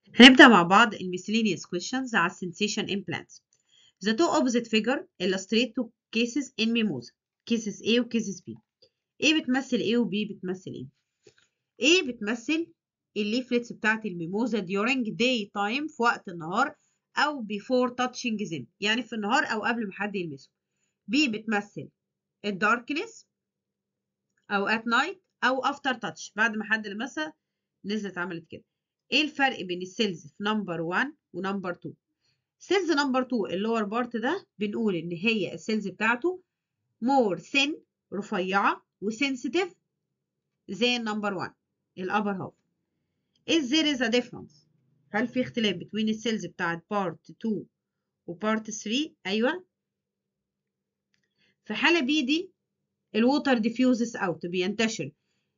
هنبدأ مع بعض miscellaneous questions على sensation implants. The two opposite figure illustrate two cases in mimosa. cases A و cases B. A بتمثل A و B بتمثل A. A بتمثل الليفلتس بتاعت الميموزا during day time في وقت النهار أو before touching them، يعني في النهار أو قبل ما حد يلمسه. B بتمثل الdarkness أو at night أو after touch، بعد ما حد لمسها نزلت عملت كده. ايه الفرق بين السيلز في نمبر 1 ونمبر 2؟ سيلز نمبر 2 اللور بارت ده بنقول ان هي السيلز بتاعته more thin رفيعه وسنسيتيف زي نمبر 1 الابر هاف. is there is a difference؟ هل في اختلاف بين السيلز بتاعت بارت 2 وبارت 3؟ ايوه. في حاله بي دي الووتر ديفيوزز اوت، بينتشر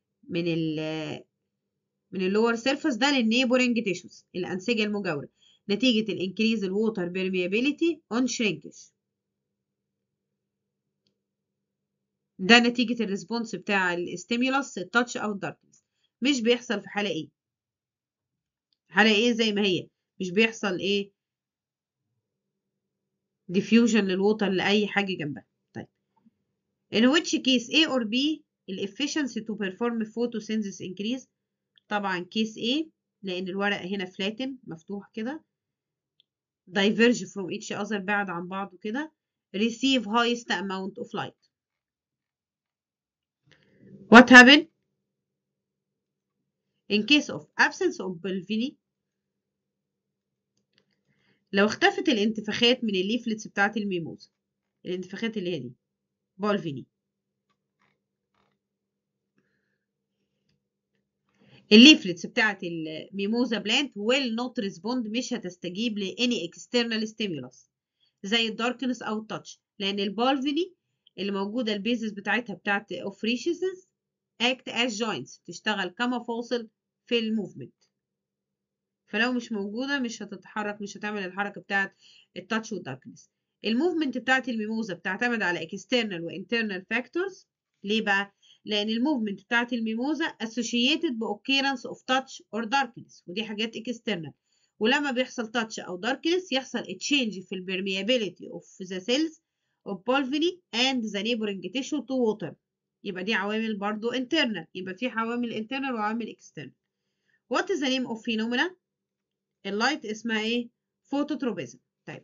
من اللور سيرفيس ده للنيبورنج تيشوز الانسجه المجاوره نتيجه الانكريز الووتر بيرميابيليتي اون شرينكج. ده نتيجه الريسبونس بتاع الستيمولس التاتش او الداركنس. مش بيحصل في حاله ايه، حاله ايه زي ما هي مش بيحصل ايه ديفيوجن للووتر لاي حاجه جنبها. طيب in which case A or B الافشنسي to perform photosynthesis increase؟ طبعا كيس A لان الورقه هنا فلاتن مفتوح كده diverge from each other بعد عن بعض كده receive highest amount of light. What happened in case of absence of bulbini؟ لو اختفت الانتفاخات من الليفلتس بتاعت الميموزا، الانتفاخات اللي هي دي بولفيني، الليفلتس بتاعت الميموزا بلانت will not respond، مش هتستجيب ل any external stimulus زي الداركنس او التاتش، لان البولفيني اللي موجوده البيزس بتاعتها بتاعت اوفريشيسز act as joints، تشتغل كمفاصل في الموفمنت، فلو مش موجوده مش هتتحرك، مش هتعمل الحركه بتاعت التاتش والداركنس. الموفمنت بتاعت الميموزا بتعتمد على external و internal factors. ليه بقى؟ لان الموفمنت بتاعت الميموزا associated ب occurrence of touch or darkness، ودي حاجات external، ولما بيحصل touch او darkness يحصل change في permeability of the cells of Pulvini and the neighboring tissue to water، يبقى دي عوامل برضو internal، يبقى في عوامل internal وعوامل external. What is the name of phenomena؟ اللايت اسمها ايه؟ فوتوتروبيزم. طيب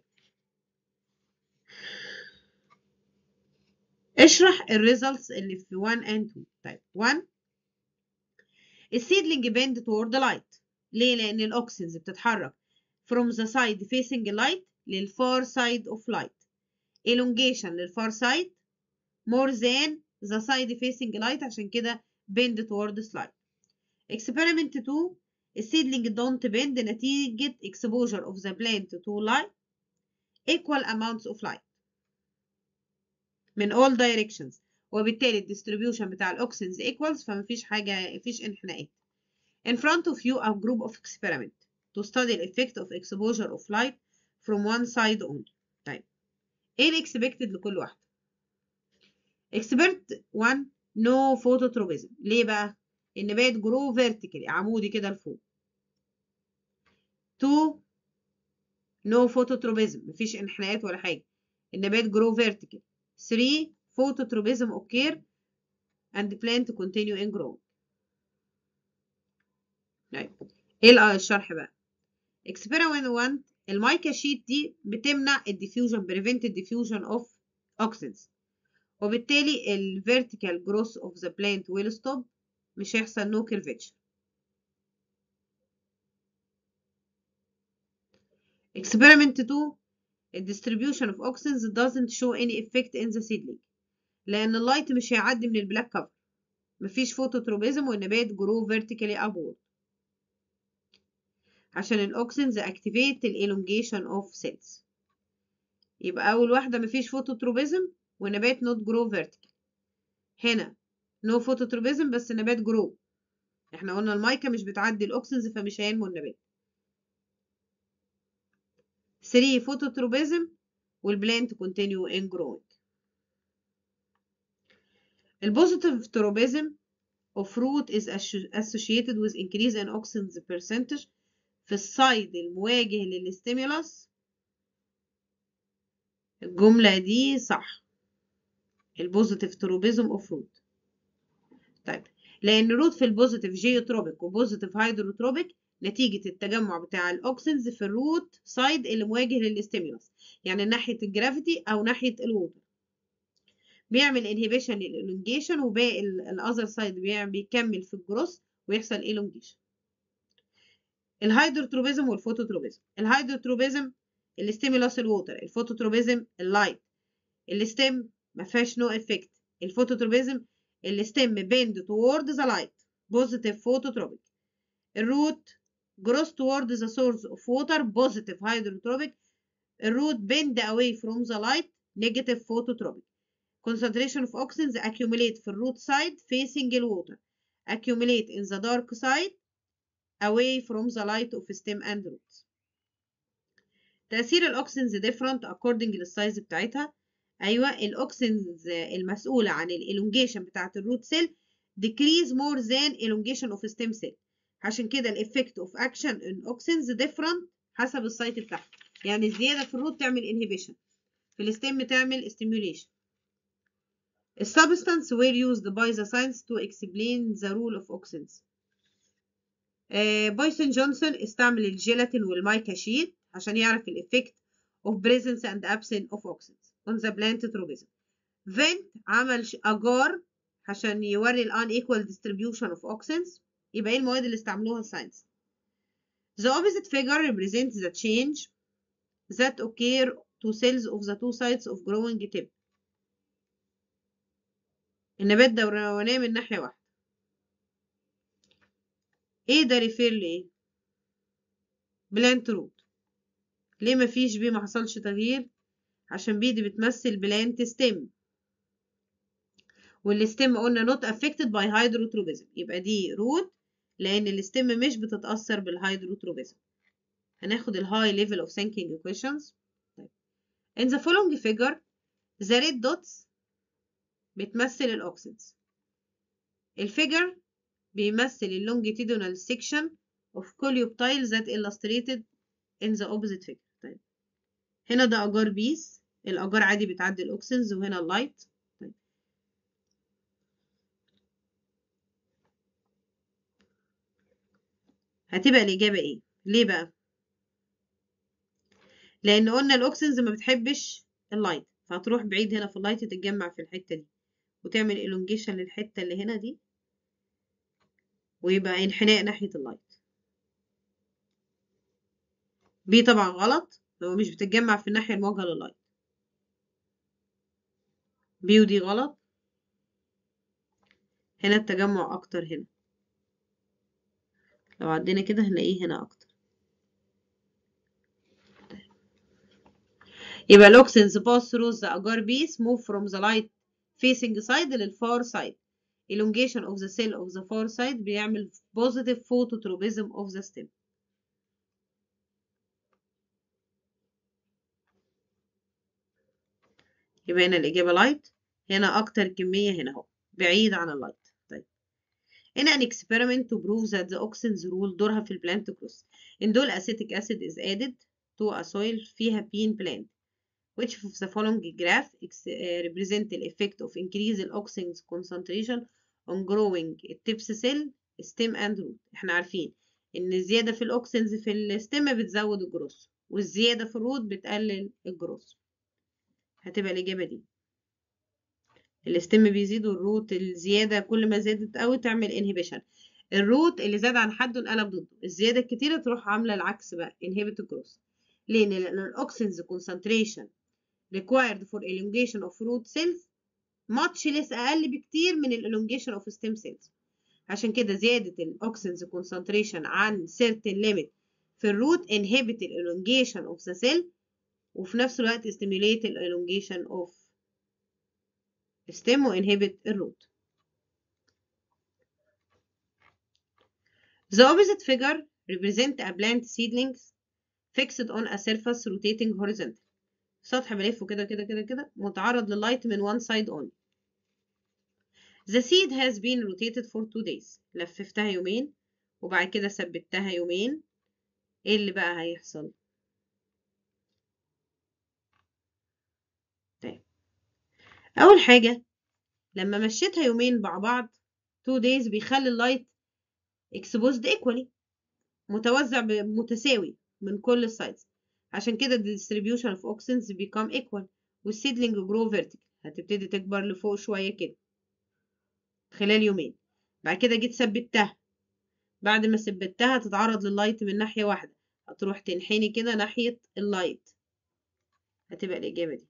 اشرح الريزلتس اللي في 1 and 2. طيب 1 السيدلينج بيند toward the light. ليه؟ لان الاوكسينز بتتحرك from the side facing light للفار side of light. elongation للفار side more than the side facing light، عشان كده bend towards light. experiment 2 السيدلينج don't bend نتيجة exposure of the plant to light equal amounts of light من all directions، وبالتالي الديستريبيوشن بتاع الاوكسينز equals، فمفيش حاجة مفيش انحناءات. In front of you a group of experiment to study the effect of exposure of light from one side only. طيب ايه الاكسبكتد لكل واحدة؟ expert 1 no phototropism. ليه بقى؟ النبات grow vertically عمودي كده لفوق. 2 no phototropism مفيش انحناءات ولا حاجة، النبات grow vertically. 3 phototropism occur and plant continue in growth. طيب ايه الشرح بقى؟ experiment 1 المايكا شيت دي بتمنع الديفيوجن prevent الديفيوجن of oxygens، وبالتالي ال vertical growth of the plant will stop، مش هيحصل no curvature. experiment 2 the distribution of oxygens doesn't show any effect in the seedling، لأن اللايت مش هيعدي من البلاك كفر، مفيش فوتوتروبيزم والنبات grow vertically upward، عشان الاوكسينز activate ال elongation of cells. يبقى أول واحدة مفيش فوتوتروبيزم والنبات not grow vertical. هنا نو فوتوتروبيزم بس النبات جرو، احنا قلنا المايكا مش بتعدي الاوكسنز فمش هينمو النبات. 3 فوتوتروبيزم والبلانت كونتينيو ان جروينج. البوزيتيف تروبيزم of fruit is associated with increase in oxygen's percentage في السايد المواجه للستيمولس. الجملة دي صح، البوزيتيف تروبيزم اوف روت. طيب لان روت في البوزيتيف جيوتروبيك وبوزيتيف هيدروتروبيك نتيجة التجمع بتاع الاوكسنز في الروت سايد اللي مواجه للستيمولس، يعني ناحية الجرافيتي او ناحية الووتر، بيعمل انهبيشن للالونجيشن، وباقي الاذر سايد بيكمل في الجروس ويحصل الونجيشن. الهيدروتروبيزم والفوتوتروبيزم. الهيدروتروبيزم الاستيمولس الووتر، الفوتوتروبيزم اللايت. الستيم ما فيهاش نو افكت. الفوتوتروبيزم الستيم بيند توورد ذا لايت، بوزيتيف فوتوتروبيك. الروت جروس توورد ذا سورس اوف ووتر، بوزيتيف هيدروتروبيك. الروت بيند اواي فروم ذا لايت، نيجاتيف فوتوتروبيك. concentration of oxygens accumulate في الروت side facing the water, accumulate in the dark side away from the light of stem and roots. تأثير الأوكسينز different according للسايز بتاعتها. أيوة الأوكسينز المسؤولة عن الإلونجيشن بتاعت الروت سيل decrease more than elongation of stem cell. عشان كده الإفكت of action in auxins different حسب السايت بتاعها، يعني الزيادة في الروت تعمل inhibition، في الستيم تعمل stimulation. The substance were used by the science to explain the role of auxins. بويسون جونسون استعمل الجيلاتين والمايكا شيت عشان يعرف الإفكت of presence and absence of auxins on the plant tropism. فينت عمل أجار عشان يوري ال unequal distribution of auxins. يبقى ايه المواد اللي استعملوها الساينس؟ The opposite figure represents the change that occur to cells of the two sides of growing tip. النبات دورانية من ناحية واحدة. ايه ده ريفير لايه؟ بلانت روت. ليه مفيش بيه ما حصلش تغيير؟ عشان بي دي بتمثل بلانت ستيم، والستيم قلنا not affected by hydrotropism، يبقى دي روت لان الستيم مش بتتأثر بالهيدروتروبيزم. هناخد الهاي ليفل اوف thinking equations. طيب in the following figure the red dots بتمثل الاوكسيدز. الفيجر بيمثل اللونجيتيدونال section of coleoptile that illustrated in the opposite figure. طيب هنا ده اجار بيس، الاجار عادي بتعدي الاوكسيدز، وهنا اللايت. طيب هتبقى الاجابه ايه؟ ليه بقى؟ لان قلنا الاوكسيدز ما بتحبش اللايت، فهتروح بعيد هنا في اللايت تتجمع في الحته دي وتعمل elongation للحته اللي هنا دي، ويبقى انحناء ناحيه اللايت. بي طبعا غلط، هو مش بتتجمع في الناحيه المواجهه لللايت. بي ودي غلط. هنا التجمع اكتر هنا، لو عدينا كده هنلاقيه هنا اكتر. يبقى الاوكسينز pass through the agar piece move from the light facing side للفار side. elongation of the cell of the far side بيعمل positive phototropism of the stem. يبقى هنا الإجابة light، هنا أكتر كمية هنا أهو بعيد عن اللايت. طيب هنا an experiment to prove that the auxins rule دورها في البلانت كروس. in دول acetic acid is added to a soil فيها bean plant. which of the following graph represent the effect of increase the auxins concentration on growing tips cell stem and root. احنا عارفين ان الزيادة في الاوكسنز في الستم بتزود الجروس، والزيادة في الروت بتقلل الجروس. هتبقى الإجابة دي. الستم بيزيد والروت الزيادة كل ما زادت قوي تعمل انهبيشن. الروت اللي زاد عن حده انقلب ضده، الزيادة الكتيرة تروح عاملة العكس بقى انهبت الجروس. لأن الاوكسنز concentration required for elongation of root cells much less أقل بكتير من elongation of stem cells. عشان كده زيادة الأوكسنز concentration عن certain limit في الروت inhibit elongation of the cell، وفي نفس الوقت stimulate elongation of stem و inhibit الروت. The opposite figure represent a plant seedlings fixed on a surface rotating horizontal. سطح بلفه كده كده كده كده متعرض لللايت من one side only. The seed has been rotated for 2 days. لففتها يومين وبعد كده ثبتها يومين ايه اللي بقى هيحصل؟ طيب اول حاجة لما مشيتها يومين مع بعض 2 days بيخلي اللايت exposed equally متوزع متساوي من كل السايدز. عشان كده the distribution of auxins become equal والseedling grow vertical هتبتدي تكبر لفوق شوية كده خلال يومين. بعد كده جيت ثبتها، بعد ما ثبتها تتعرض لللايت من ناحية واحدة هتروح تنحني كده ناحية اللايت، هتبقى الإجابة دي.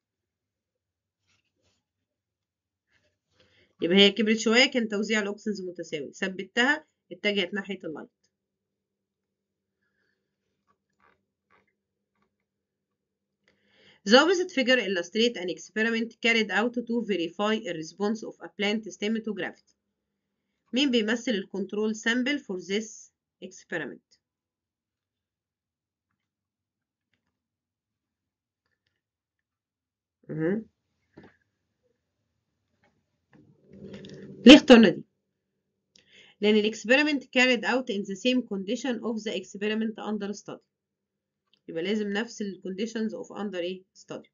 يبقى هي كبرت شوية كان توزيع الأوكسنز متساوي، ثبتها اتجهت ناحية اللايت. The opposite figure illustrates an experiment carried out to verify a response of a plant stem to gravity. مين بيمثل الكنترول sample for this experiment؟ ليه اخترنا دي؟ لأن الإكسبيرمنت carried out in the same condition of the experiment under study. يبقى لازم نفس ال conditions of under ايه study.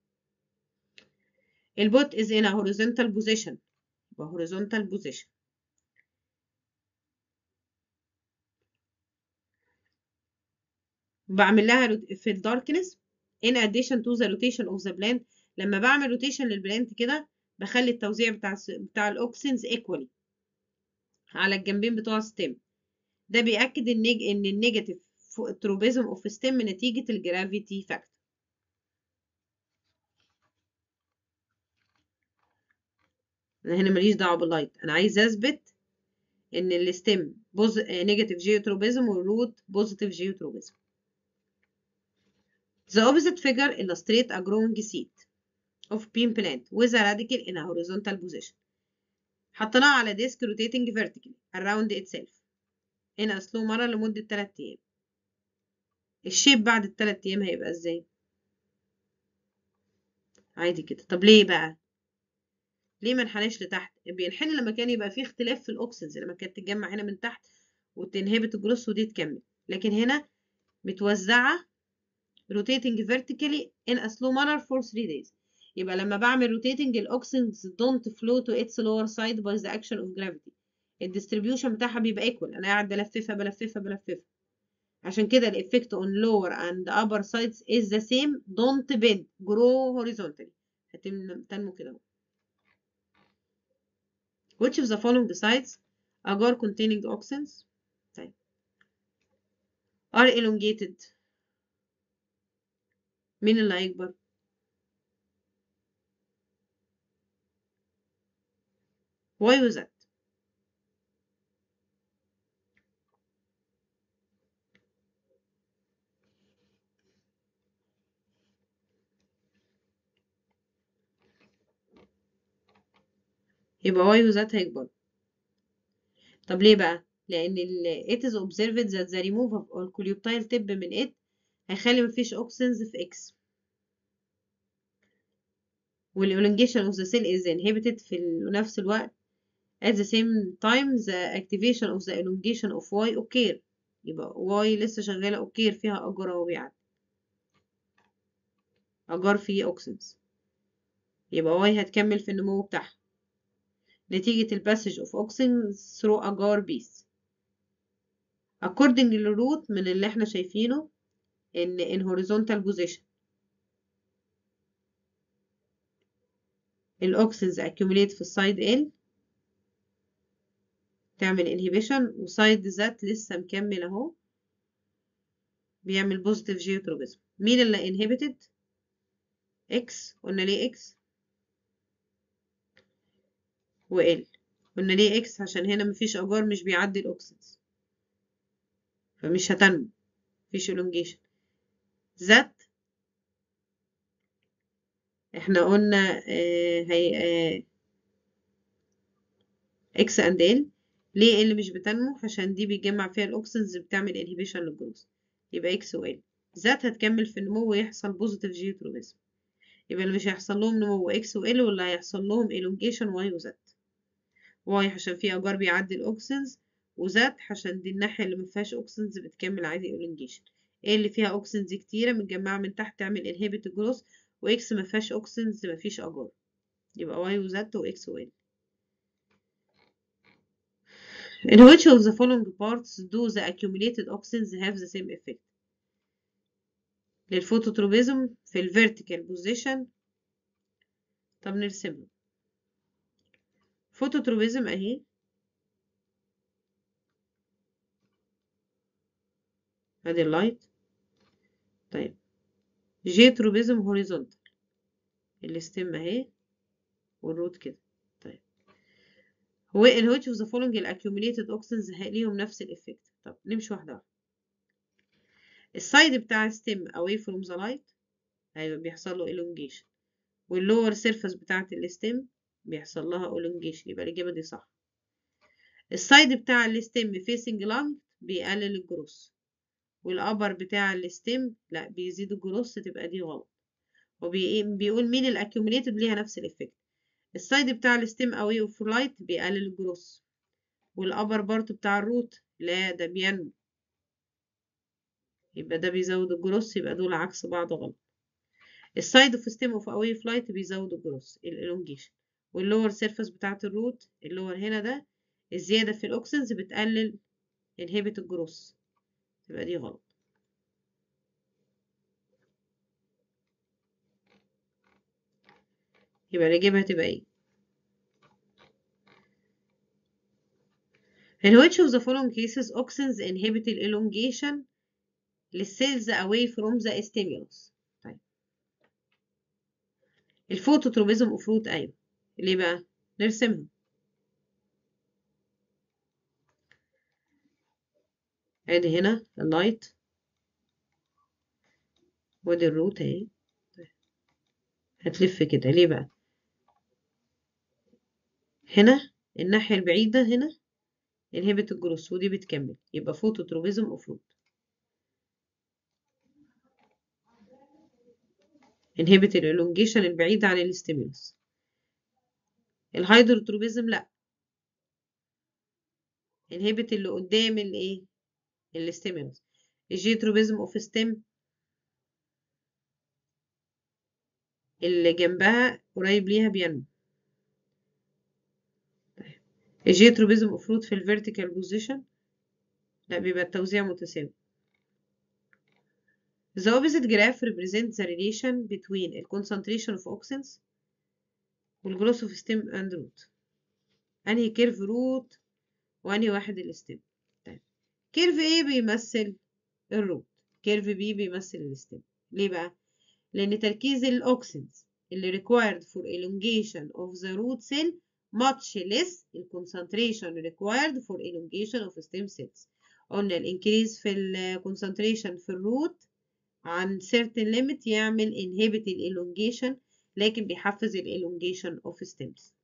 البوت is in a horizontal position، يبقى horizontal position. بعمل لها في الداركنس in addition to the rotation of the plant. لما بعمل روتيشن للبلانت كده بخلي التوزيع بتاع الاوكسينز equally على الجنبين بتوع الستيم. ده بيأكد ان النيجاتيف تروبيزم اوف ستيم نتيجة الجرافيتي فاكتور. انا هنا ماليش دعوة باللايت، انا عايز اثبت ان الستيم نيجاتيف جيوتروبيزم والروت بوزيتيف جيوتروبيزم. The opposite figure illustrates a growing seed of bean plant with a radical in a horizontal position. حطيناها على ديسك rotating vertically around itself in a slow motion لمدة 3 أيام. الشيب بعد ال3 أيام هيبقى ازاي؟ عادي كده. طب ليه بقى؟ ليه ما انحناش لتحت؟ بينحني لما كان يبقى فيه اختلاف في الاوكسيدز، لما كانت تتجمع هنا من تحت وتنهبت الجروس ودي تكمل. لكن هنا متوزعة rotating vertically in a slow manner for 3 days. يبقى لما بعمل rotating الاوكسيدز don't flow to its lower side by the action of gravity. الديستريبيوشن بتاعها بيبقى equal، انا قاعد بلففها بلففها بلففها. عشان كده ال effect on lower and upper sides is the same. don't bend grow horizontally. هتنمو كده اهو. Which of the following sides agar containing auxins طيب are elongated؟ مين اللي هيكبر؟ Y و Z. يبقى Y و Z هيكبر. طب ليه بقى؟ لأن it is observed that the removal of الكوليوبتايل tip من it هيخلي مفيش auxins في X. والelongation of the cell is inhibited في نفس الوقت. At the same time the activation of the elongation of Y occur. يبقى Y لسه شغالة occur فيها أجر أهو بيعدي. أجر فيه auxins. يبقى Y هتكمل في النمو بتاعها نتيجة الباسج of auxins through agar base. according للروت من اللي احنا شايفينه ان in horizontal position الاوكسينز accumulate في السايد L تعمل inhibition وسايد ذات لسه مكمل اهو بيعمل positive geotropism. مين اللي inhibited؟ X. قلنا ليه X و L؟ قلنا ليه X عشان هنا مفيش أجار مش بيعدي الأوكسينز فمش هتنمو مفيش elongation. ذات احنا قلنا هي X and L. ليه اللي مش بتنمو؟ عشان دي بيتجمع فيها الاوكسينز بتعمل انهبيشن للجروث. يبقى اكس و ال. ذات هتكمل في النمو ويحصل بوزيتيف جيوتروبيزم. يبقى اللي مش هيحصل لهم نمو اكس و ال واللي هيحصل لهم elongation واي وزد. واي عشان في اجار بيعدي الاوكسينز وزد عشان دي الناحية اللي مفيهاش اوكسنز بتكمل عادي elongation. ايه اللي فيها اوكسنز كتيرة متجمعة من تحت تعمل inhibit growth، واكس مفيهاش اوكسنز مفيش اجار، يبقى واي وزد واكس وال. In which of the following parts do the accumulated auxins have the same effect؟ للفوتوتروبيزم في الفيرتيكال بوزيشن. طب نرسمها. فوتوتروبيزم اهي، ادي اللايت. طيب جيتروبيزم هوريزونتال، الاستم اهي والروت كده. طيب هو in which of the following accumulated auxins ليهم نفس الافكت؟ طب نمشي واحدة واحدة. السايد بتاع الستم away from the light هيبقى بيحصل له elongation، واللور سيرفس بتاعت الستم بيحصل لها elongation، يبقى الإجابة دي صح. السايد بتاع الستم facing lung بيقلل الجروس، والأبر بتاع الستم لا بيزيد الجروس، تبقى دي غلط. وبيقول مين الأكيوميليتد ليها نفس الإفكت. السايد بتاع الستم away اوف لايت بيقلل الجروس، والأبر بارت بتاع الروت لا ده بينمو، يبقى ده بيزود الجروس، يبقى دول عكس بعض غلط. السايد اوف ستيم اوف اواي فلايت بيزود الجروس الالونجيشن، واللور سيرفس بتاعت الروت اللور هنا ده الزيادة في الأوكسنز بتقلل inhibit الجروس، تبقى دي غلط. يبقى الإجابة هتبقى ايه؟ In which of the following cases auxins inhibit elongation للسيلز away from the stimulus؟ طيب الفوتوتروبيزم اوف روت ايوه، ليه بقى؟ نرسمها. ادي هنا اللايت وادي الروت اهي. هتلف كده ليه بقى؟ هنا الناحية البعيدة هنا inhibit الجروس ودي بتكمل، يبقى فوتوتروبيزم اوف روت. inhibit الالونجيشن البعيدة عن الستيمولس. الهيدروتروبيزم لا، inhibit اللي قدام الايه؟ الستيمولس. الجيتروبيزم اوف ستيم اللي جنبها قريب ليها بينمو. الجيتروبيزم اوف روت في الفيرتيكال بوزيشن لا بيبقى التوزيع متساوي. The opposite graph represents the relation between the concentration of auxins والgrowth of stem and root. أنهي كيرف روت وأنهي واحد الستيم؟ طيب كيرف A بيمثل الروت، كيرف B بيمثل الستيم. ليه بقى؟ لأن تركيز الأوكسينز اللي required for elongation of the root cell much less the concentration required for elongation of stem cells. قلنا الانكريز في الكونسنتريشن في الروت عن certain limit يعمل inhibit elongation، لكن بيحفز elongation of stems.